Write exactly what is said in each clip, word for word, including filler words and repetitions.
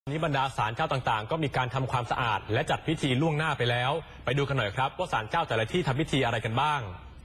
นี้บรรดาศาลเจ้าต่างๆก็มีการทำความสะอาดและจัดพิธีล่วงหน้าไปแล้วไปดูกันหน่อยครับว่าศาลเจ้าแต่ละที่ทำพิธีอะไรกันบ้าง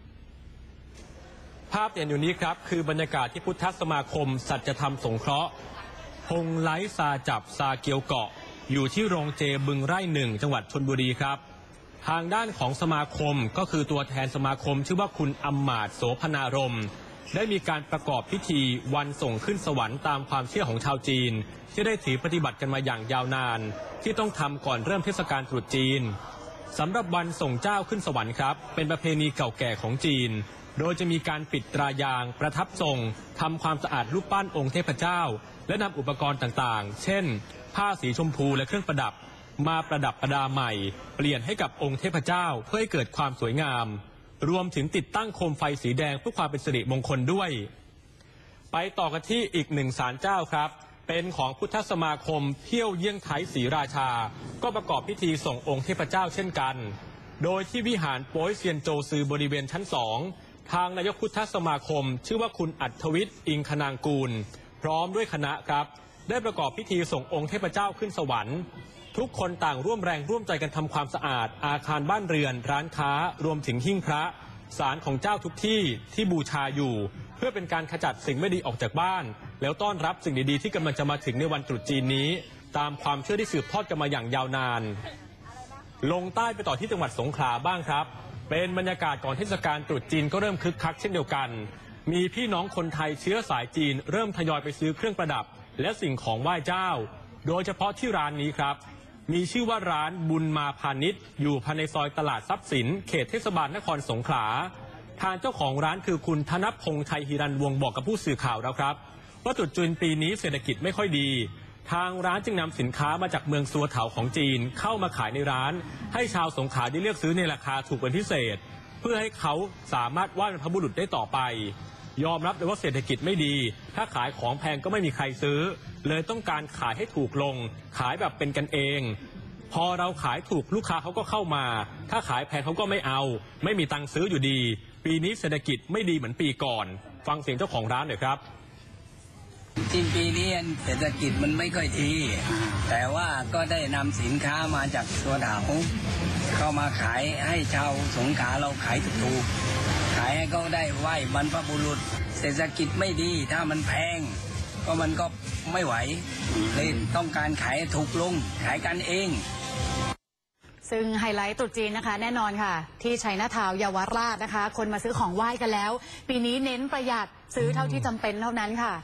ภาพที่เห็นอยู่นี้ครับคือบรรยากาศที่พุทธสมาคมสัจธรรมสงเคราะห์พงไลซาจับซาเกียวเกาะอยู่ที่โรงเจบึงไร่หนึ่งจังหวัดชลบุรีครับทางด้านของสมาคมก็คือตัวแทนสมาคมชื่อว่าคุณอำมาตย์โสพนารมณ์ได้มีการประกอบพิธีวันส่งขึ้นสวรรค์ตามความเชื่อของชาวจีนที่ได้ถือปฏิบัติกันมาอย่างยาวนานที่ต้องทำก่อนเริ่มเทศกาลตรุษจีนสำหรับวันส่งเจ้าขึ้นสวรรค์ครับเป็นประเพณีเก่าแก่ของจีนโดยจะมีการปิดตรายางประทับทรงทำความสะอาดรูปปั้นองค์เทพเจ้าและนำอุปกรณ์ต่างๆเช่นผ้าสีชมพูและเครื่องประดับมาประดับประดาใหม่เปลี่ยนให้กับองค์เทพเจ้าเพื่อให้เกิดความสวยงามรวมถึงติดตั้งโคมไฟสีแดงเพื่อความเป็นสิริมงคลด้วยไปต่อกันที่อีกหนึ่งศาลเจ้าครับเป็นของพุทธสมาคมเที่ยวเยี่ยงไทยศรีราชาก็ประกอบพิธีส่งองค์เทพเจ้าเช่นกันโดยที่วิหารโป้ยเซียนโจซือบริเวณชั้นสองทางนายกพุทธสมาคมชื่อว่าคุณอัธวิทย์อิงคนางกูลพร้อมด้วยคณะครับได้ประกอบพิธีส่งองค์เทพเจ้าขึ้นสวรรค์ทุกคนต่างร่วมแรงร่วมใจกันทำความสะอาดอาคารบ้านเรือนร้านค้ารวมถึงหิ้งพระศาลของเจ้าทุกที่ที่บูชาอยู่เพื่อเป็นการขจัดสิ่งไม่ดีออกจากบ้านแล้วต้อนรับสิ่งดีๆที่กำลังจะมาถึงในวันตรุษจีนนี้ตามความเชื่อที่สืบทอดกันมาอย่างยาวนานลงใต้ไปต่อที่จังหวัดสงขลาบ้างครับเป็นบรรยากาศก่อนเทศกาลตรุษจีนก็เริ่มคึกคักเช่นเดียวกันมีพี่น้องคนไทยเชื้อสายจีนเริ่มทยอยไปซื้อเครื่องประดับและสิ่งของไหว้เจ้าโดยเฉพาะที่ร้านนี้ครับมีชื่อว่าร้านบุญมาพาณิชย์อยู่ภายในซอยตลาดทรัพย์สินเขตเทศบาลนครสงขลาทางเจ้าของร้านคือคุณธนพงษ์ชัยฮิรันวงศ์บอกกับผู้สื่อข่าวแล้วครับว่าตรุษจีนปีนี้เศรษฐกิจไม่ค่อยดีทางร้านจึงนำสินค้ามาจากเมืองซัวเถาของจีนเข้ามาขายในร้านให้ชาวสงขลาได้เลือกซื้อในราคาถูกเป็นพิเศษเพื่อให้เขาสามารถไหว้บรรพบุรุษได้ต่อไปยอมรับเลยว่าเศรษฐกิจไม่ดีถ้าขายของแพงก็ไม่มีใครซื้อเลยต้องการขายให้ถูกลงขายแบบเป็นกันเองพอเราขายถูกลูกค้าเขาก็เข้ามาถ้าขายแพงเขาก็ไม่เอาไม่มีตังค์ซื้ออยู่ดีปีนี้เศรษฐกิจไม่ดีเหมือนปีก่อนฟังเสียงเจ้าของร้านหน่อยครับจีนปีนี้เศรษฐกิจมันไม่ค่อยดีแต่ว่าก็ได้นำสินค้ามาจากตัวดาวเข้ามาขายให้ชาวสงขลาเราขายถูกขายให้เขาได้ไหว้บรรพบุรุษเศรษฐกิจไม่ดีถ้ามันแพงก็มันก็ไม่ไหวเลยต้องการขายถูกลงขายกันเองซึ่งไฮไลท์ตรุษจีนนะคะแน่นอนค่ะที่ชัยนาทาวน์เยาวราชนะคะคนมาซื้อของไหว้กันแล้วปีนี้เน้นประหยัดซื้อเท่าที่จำเป็นเท่านั้นค่ะ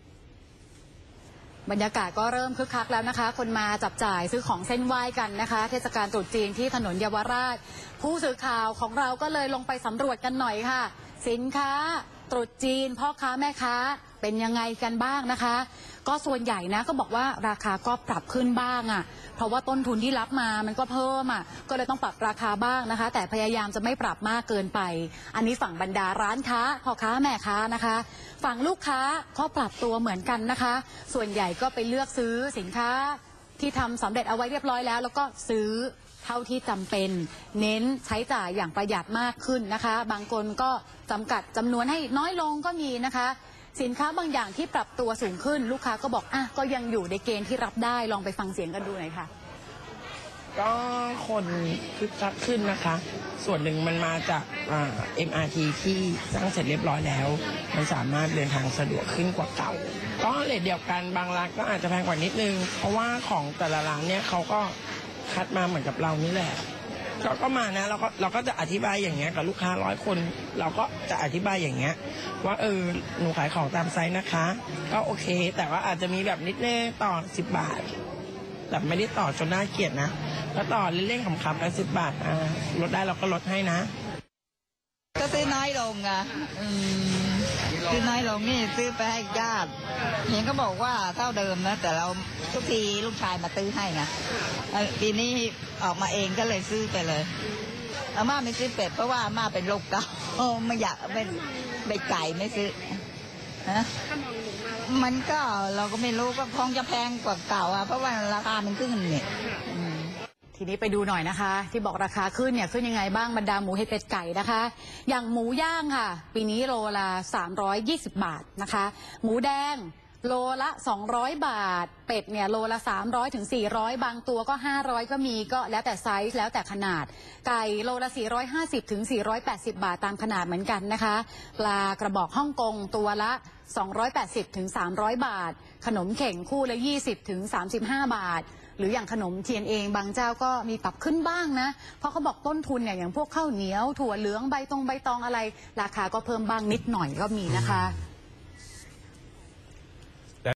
บรรยากาศก็เริ่มคึกคักแล้วนะคะคนมาจับจ่ายซื้อของเส้นไหว้กันนะคะเทศกาลตรุษจีนที่ถนนเยาวราชผู้สื่อข่าวของเราก็เลยลงไปสำรวจกันหน่อยค่ะสินค้าตรุษจีนพ่อค้าแม่ค้าเป็นยังไงกันบ้างนะคะก็ส่วนใหญ่นะก็บอกว่าราคาก็ปรับขึ้นบ้างอ่ะเพราะว่าต้นทุนที่รับมามันก็เพิ่มอ่ะก็เลยต้องปรับราคาบ้างนะคะแต่พยายามจะไม่ปรับมากเกินไปอันนี้ฝั่งบรรดาร้านค้าพ่อค้าแม่ค้านะคะฝั่งลูกค้าก็ปรับตัวเหมือนกันนะคะส่วนใหญ่ก็ไปเลือกซื้อสินค้าที่ทำสำเร็จเอาไว้เรียบร้อยแล้วแล้วก็ซื้อเท่าที่จำเป็นเน้นใช้จ่ายอย่างประหยัดมากขึ้นนะคะบางคนก็จำกัดจำนวนให้น้อยลงก็มีนะคะสินค้าบางอย่างที่ปรับตัวสูงขึ้นลูกค้าก็บอกอ่ะก็ยังอยู่ในเกณฑ์ที่รับได้ลองไปฟังเสียงกันดูหน่อยค่ะก็คนคึกคักขึ้นนะคะส่วนหนึ่งมันมาจากเอ็มอาร์ทีที่สร้างเสร็จเรียบร้อยแล้วมันสามารถเดินทางสะดวกขึ้นกว่าเก่าก็เรทเดียวกันบางร้านก็อาจจะแพงกว่านิดนึงเพราะว่าของแต่ละร้านเนี่ยเขาก็คัดมาเหมือนกับเรานี่แหละเราก็มานะเราก็เราก็จะอธิบายอย่างเงี้ยกับลูกค้าร้อยคนเราก็จะอธิบายอย่างเงี้ยว่าเออหนูขายของตามไซส์นะคะก็โอเคแต่ว่าอาจจะมีแบบนิดนึงต่อสิบบาทแต่ไม่ได้ต่อจนน่าเกลียดนะแล้วต่อเล่นๆขำๆแล้วสิบบาทอ่าลดได้เราก็ลดให้นะก็ซื้อน้อยลงอ่ะซื้อน้อยลงนี่ซื้อไปให้ญาติเห็นก็บอกว่าเท่าเดิมนะแต่เราทุกทีลูกชายมาซื้อให้นะปีนี้ออกมาเองก็เลยซื้อไปเลยอาม่าไม่ซื้อเป็ดเพราะว่าอาม่าเป็นโรคเกาต์ไม่อยากเป็นเป็ดไก่ไม่ซื้อนะมันก็เราก็ไม่รู้ก็คงจะแพงกว่าเก่าอ่ะเพราะว่าราคามันขึ้นเนี่ยทีนี้ไปดูหน่อยนะคะที่บอกราคาขึ้นเนี่ยขึ้นยังไงบ้างบรรดาหมูเห็ดเป็ดไก่นะคะอย่างหมูย่างค่ะปีนี้โลละสามร้อยยี่สิบบาทนะคะหมูแดงโลละสองร้อยบาทเป็ดเนี่ยโลละสามร้อยถึงสี่ร้อยบางตัวก็ห้าร้อยก็มีก็แล้วแต่ไซส์แล้วแต่ขนาดไก่โลละสี่ร้อยห้าสิบถึงสี่ร้อยแปดสิบบาทตามขนาดเหมือนกันนะคะปลากระบอกฮ่องกงตัวละสองร้อยแปดสิบถึงสามร้อยบาทขนมเข่งคู่ละยี่สิบถึงสามสิบห้าบาทหรืออย่างขนมเทียนเองบางเจ้าก็มีปรับขึ้นบ้างนะเพราะเขาบอกต้นทุนเนี่ยอย่างพวกข้าวเหนียวถั่วเหลืองใบตองใบตองอะไรราคาก็เพิ่มบ้างนิดหน่อยก็มีนะคะ